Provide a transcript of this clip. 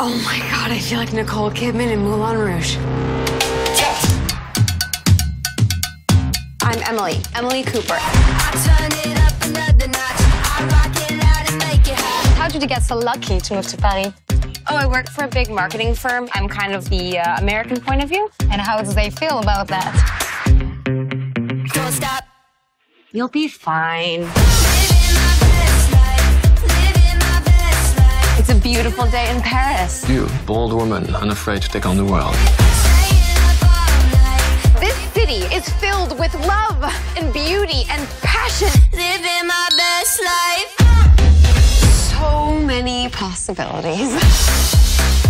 Oh my God, I feel like Nicole Kidman in Moulin Rouge. I'm Emily Cooper. How did you get so lucky to move to Paris? Oh, I work for a big marketing firm. I'm kind of the American point of view. And how do they feel about that? Don't stop. You'll be fine. It's a beautiful day in Paris. You, bold woman, unafraid to take on the world. This city is filled with love and beauty and passion. Living my best life. So many possibilities.